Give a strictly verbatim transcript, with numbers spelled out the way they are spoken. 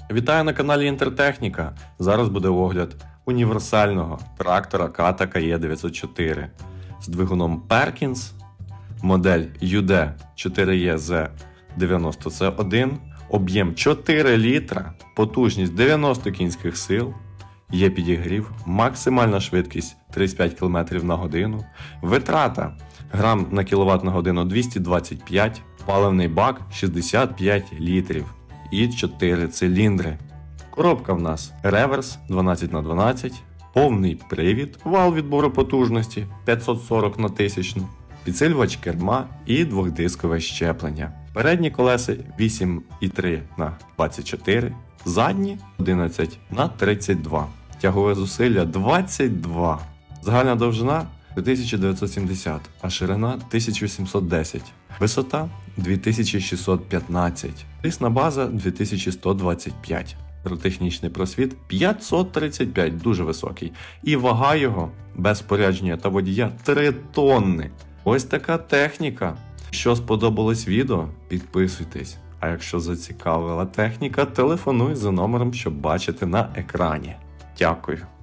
Вітаю на каналі Інтертехніка. Зараз буде огляд універсального трактора Ката Ка Є дев'ятсот чотири з двигуном Perkins, модель Ю Де чотири Є Зет дев'яносто Це один, об'єм чотири літра, потужність дев'яносто кінських сил, є підігрів, максимальна швидкість тридцять п'ять кілометрів на годину, витрата грам на кіловат на годину двісті двадцять п'ять, паливний бак шістдесят п'ять літрів і чотири циліндри. Коробка в нас реверс дванадцять на дванадцять, повний привід, вал відбору потужності п'ятсот сорок на тисячну, підсилювач керма і двохдискове щеплення. Передні колеса вісім і три на двадцять чотири, задні одинадцять на тридцять два. Тягове зусилля двадцять два. Загальна довжина три тисячі дев'ятсот сімдесят, а ширина тисяча сімсот десять. Висота дві тисячі шістсот п'ятнадцять. Рісна база дві тисячі сто двадцять п'ять. Технічний просвіт п'ятсот тридцять п'ять, дуже високий. І вага його без спорядження та водія три тонни. Ось така техніка. Якщо сподобалось відео, підписуйтесь. А якщо зацікавила техніка, телефонуй за номером, що бачите на екрані. Дякую.